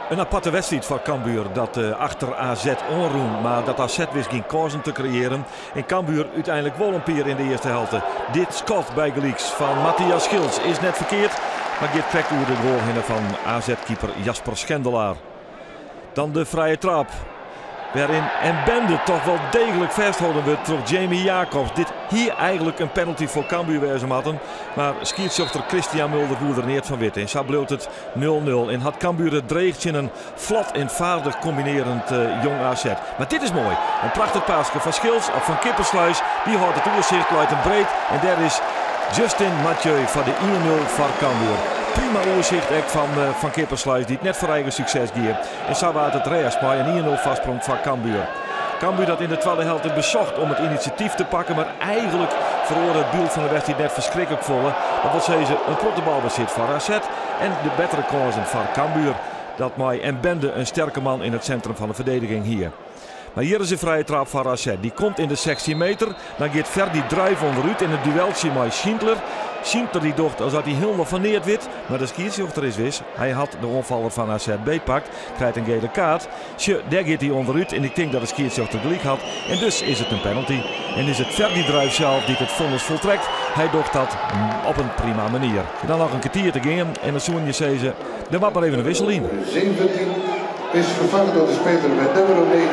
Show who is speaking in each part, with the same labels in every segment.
Speaker 1: Een aparte wedstrijd voor Cambuur dat achter AZ onroem, maar dat AZ wist geen kansen te creëren. En Cambuur uiteindelijk wel een peer in de eerste helft. Dit schot bij Gelieks van Matthias Schils is net verkeerd, maar geeft correct over de goal heen van AZ-keeper Jasper Schendelaar. Dan de vrije trap, waarin Mbende toch wel degelijk vasthouden wordt door Jamie Jacobs. Dit hier eigenlijk een penalty voor Cambuur wezen hadden, maar scheidsrechter Christian Mulder voelde er niet van wit. En zo bleef het 0-0 en had Cambuur het dreigt in een vlot en vaardig combinerend jong AZ. Maar dit is mooi. Een prachtig paasje van Schils of van Kippersluis. Die houdt het oorzicht, luidt hem breed en daar is Justin Mathieu voor de 1-0 voor Cambuur. Prima oorzicht van Kippersluis die het net voor eigen succes geeft. En zo was het rechts bij een 1-0 vastsprong van Cambuur. Cambuur dat in de tweede helft bezocht om het initiatief te pakken, maar eigenlijk verloor het beeld van de wedstrijd net verschrikkelijk volle. Dat wil zeggen een prottenbal bezit voor AZ en de betere kansen van Cambuur. Dat mij Mbende een sterke man in het centrum van de verdediging hier. Maar hier is een vrije trap van AZ. Die komt in de 16 meter. Dan gaat Ferdi Druijf onderuit in het dueltje met Schindler. Schindler die dacht als dat hij helemaal van neer wit. Maar de scheidsrechter is wis. Hij had de onvaller van AZ beetpakt. Krijgt een gele kaart. Daar gaat hij onderuit. En ik denk dat de scheidsrechter gelijk had. En dus is het een penalty. En is het Ferdi Druijf zelf die het vonnis voltrekt. Hij docht dat op een prima manier. En dan nog een kwartier te gaan. En dan zoen je ze. Er mag maar even een wissel in.
Speaker 2: 17 is vervangen door de speler met nummer 19.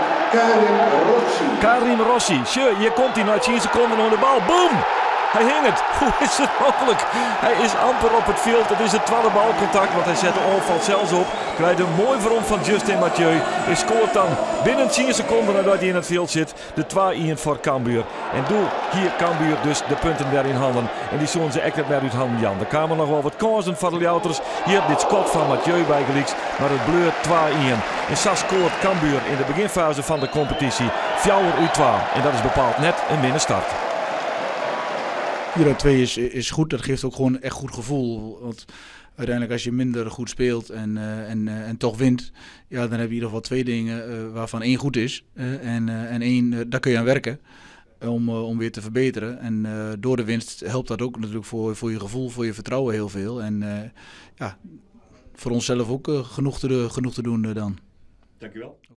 Speaker 1: Karim Rossi. Je komt hij na 10 seconden onder de bal. Boom! Hij hing het. Hoe is het mogelijk? Hij is amper op het veld. Het is het tweede balcontact, want hij zet de onval zelfs op. Krijgt een mooi vorm van Justin Mathieu. Hij scoort dan binnen 10 seconden nadat hij in het veld zit. De 2-1 voor Cambuur. En doe hier Cambuur dus de punten weer in handen. En die zoen ze echt net weer uit handen, Jan. Er kwamen nog wel wat kansen van de Ljouters. Hier dit schot van Mathieu bij Gelieks. Maar het bleurt 2-1. En zo scoort Cambuur in de beginfase van de competitie 4-2. En dat is bepaald net een binnenstart.
Speaker 3: 4-2 is goed, dat geeft ook gewoon echt goed gevoel. Want uiteindelijk als je minder goed speelt en toch wint, ja, dan heb je in ieder geval 2 dingen waarvan 1 goed is. En 1, daar kun je aan werken om weer te verbeteren. En door de winst helpt dat ook natuurlijk voor je gevoel, voor je vertrouwen heel veel. En ja, voor onszelf ook genoeg te doen dan.
Speaker 1: Dankjewel.